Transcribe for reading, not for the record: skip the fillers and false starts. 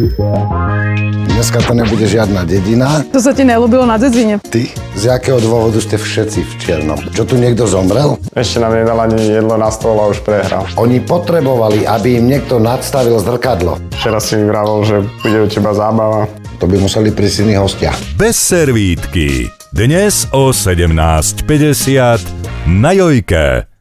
Dneska to nebude žiadna dedina. To sa ti neľúbilo na dedzine? Ty? Z jakého dôvodu ste všetci v čiernom? Čo tu niekto zomrel? Ešte nám nedal ani jedlo na stôl a už prehral. Oni potrebovali, aby im niekto nadstavil zrkadlo. Včera si mi vravel, že bude u teba zábava. To by museli prísť iní hostia. Bez servítky. Dnes o 17:50 na Jojke.